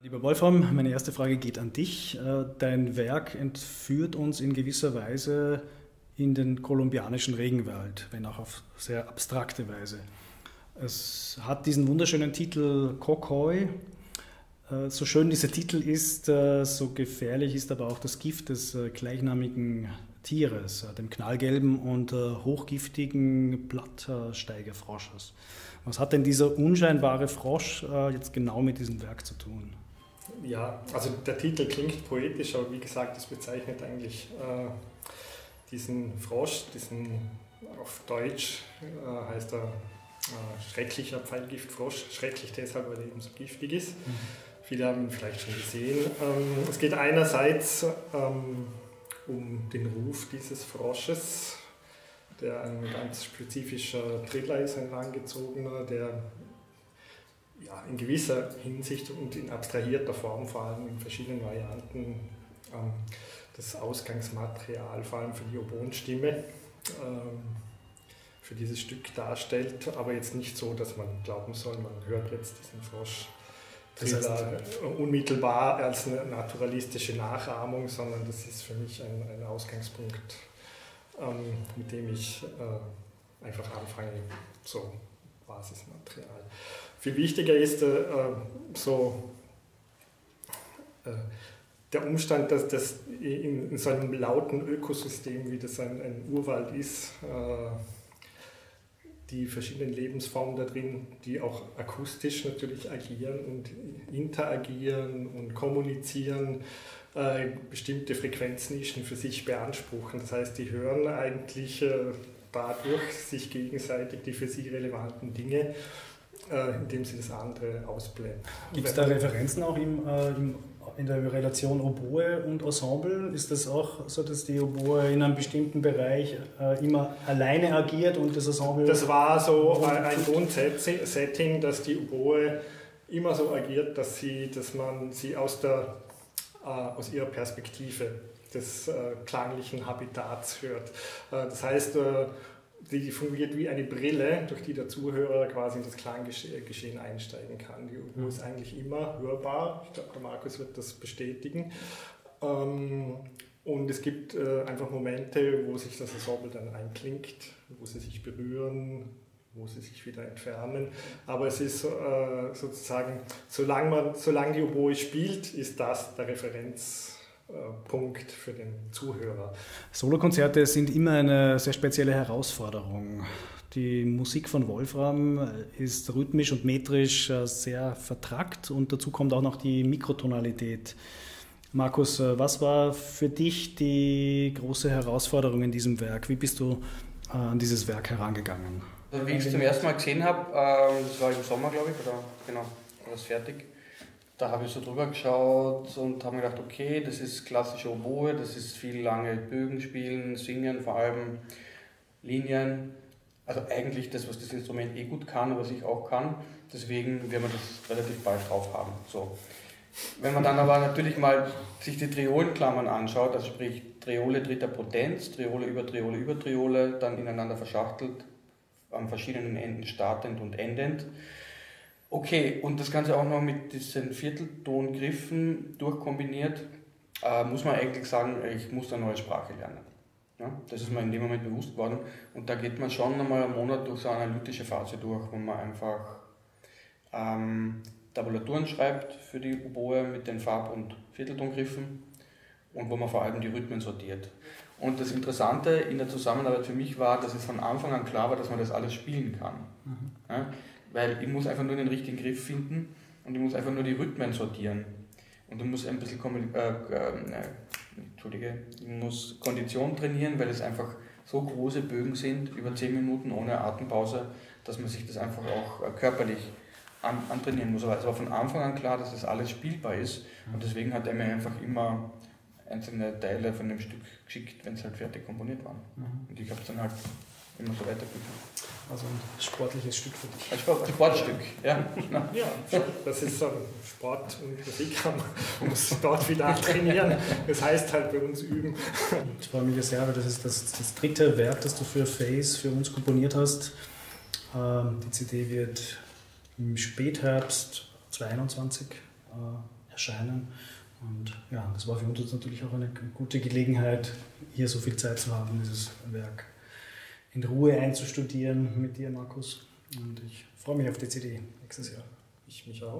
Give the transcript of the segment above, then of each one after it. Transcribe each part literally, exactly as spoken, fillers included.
Lieber Wolfram, meine erste Frage geht an dich. Dein Werk entführt uns in gewisser Weise in den kolumbianischen Regenwald, wenn auch auf sehr abstrakte Weise. Es hat diesen wunderschönen Titel Cocoy. So schön dieser Titel ist, so gefährlich ist aber auch das Gift des gleichnamigen Tieres, dem knallgelben und hochgiftigen Blattsteigerfrosches. Was hat denn dieser unscheinbare Frosch jetzt genau mit diesem Werk zu tun? Ja, also der Titel klingt poetisch, aber wie gesagt, das bezeichnet eigentlich äh, diesen Frosch, diesen auf Deutsch äh, heißt er äh, schrecklicher Pfeilgiftfrosch, schrecklich deshalb, weil er eben so giftig ist. Mhm. Viele haben ihn vielleicht schon gesehen. Ähm, es geht einerseits ähm, um den Ruf dieses Frosches, der ein ganz spezifischer Triller ist, ein langgezogener, der ja, in gewisser Hinsicht und in abstrahierter Form, vor allem in verschiedenen Varianten, ähm, das Ausgangsmaterial, vor allem für die Oboenstimme, ähm, für dieses Stück darstellt, aber jetzt nicht so, dass man glauben soll, man hört jetzt diesen Frosch das heißt, unmittelbar als eine naturalistische Nachahmung, sondern das ist für mich ein, ein Ausgangspunkt, ähm, mit dem ich äh, einfach anfange, so Basismaterial. Viel wichtiger ist äh, so äh, der Umstand, dass das in, in so einem lauten Ökosystem, wie das ein, ein Urwald ist, äh, die verschiedenen Lebensformen da drin, die auch akustisch natürlich agieren und interagieren und kommunizieren, äh, bestimmte Frequenznischen für sich beanspruchen. Das heißt, die hören eigentlich äh, dadurch sich gegenseitig die für sie relevanten Dinge, äh, indem sie das andere ausblenden. Gibt es da Referenzen auch im, äh, im, in der Relation Oboe und Ensemble? Ist das auch so, dass die Oboe in einem bestimmten Bereich äh, immer alleine agiert und das Ensemble... Das war so ein, ein Grundsetting, dass die Oboe immer so agiert, dass, sie, dass man sie aus, der, äh, aus ihrer Perspektive des äh, klanglichen Habitats hört. Äh, das heißt, äh, die fungiert wie eine Brille, durch die der Zuhörer quasi in das Klanggeschehen einsteigen kann. Die Oboe ist eigentlich immer hörbar. Ich glaube, der Markus wird das bestätigen. Ähm, und es gibt äh, einfach Momente, wo sich das Ensemble dann einklingt, wo sie sich berühren, wo sie sich wieder entfernen. Aber es ist äh, sozusagen, solange, man, solange die Oboe spielt, ist das der Referenz. Punkt für den Zuhörer. Solokonzerte sind immer eine sehr spezielle Herausforderung. Die Musik von Wolfram ist rhythmisch und metrisch sehr vertrackt und dazu kommt auch noch die Mikrotonalität. Markus, was war für dich die große Herausforderung in diesem Werk? Wie bist du an dieses Werk herangegangen? Also, wie ich es zum ersten Mal gesehen habe, das war im Sommer, glaube ich, oder genau, war das fertig. Da habe ich so drüber geschaut und habe mir gedacht, okay, das ist klassische Oboe, das ist viel lange Bögen spielen, singen, vor allem Linien. Also eigentlich das, was das Instrument eh gut kann, was ich auch kann. Deswegen werden wir das relativ bald drauf haben. So. Wenn man dann aber natürlich mal sich die Triolenklammern anschaut, also sprich Triole dritter Potenz, Triole über Triole über Triole, dann ineinander verschachtelt, an verschiedenen Enden startend und endend. Okay, und das Ganze auch noch mit diesen Vierteltongriffen durchkombiniert, äh, muss man eigentlich sagen, ich muss eine neue Sprache lernen. Ja, das ist mir in dem Moment bewusst geworden. Und da geht man schon einmal einen Monat durch so eine analytische Phase durch, wo man einfach ähm, Tabulaturen schreibt für die Oboe mit den Farb- und Vierteltongriffen und wo man vor allem die Rhythmen sortiert. Und das Interessante in der Zusammenarbeit für mich war, dass es von Anfang an klar war, dass man das alles spielen kann. Mhm. Ja, weil ich muss einfach nur den richtigen Griff finden und ich muss einfach nur die Rhythmen sortieren. Und ich muss ein bisschen äh, äh, Entschuldige, ich muss Kondition trainieren, weil es einfach so große Bögen sind, über zehn Minuten ohne Atempause, dass man sich das einfach auch äh, körperlich an, antrainieren muss. Aber es war von Anfang an klar, dass das alles spielbar ist und deswegen hat er mir einfach immer einzelne Teile von dem Stück geschickt, wenn es halt fertig komponiert waren. Mhm. Und ich habe es dann halt immer so weitergeführt. Also ein sportliches Stück für dich. Ein, Sport, ein Sportstück, ja. Ja, das ist so ein Sport und Musik, man muss dort wieder trainieren. Das heißt halt bei uns üben. Ich freue mich sehr, weil das ist das, das dritte Werk, das du für Face für uns komponiert hast. Die C D wird im Spätherbst zweitausendeinundzwanzig erscheinen. Und ja, das war für uns natürlich auch eine gute Gelegenheit, hier so viel Zeit zu haben, dieses Werk in Ruhe einzustudieren mit dir, Markus. Und ich freue mich auf die C D nächstes Jahr. Ich mich auch.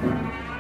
Dank.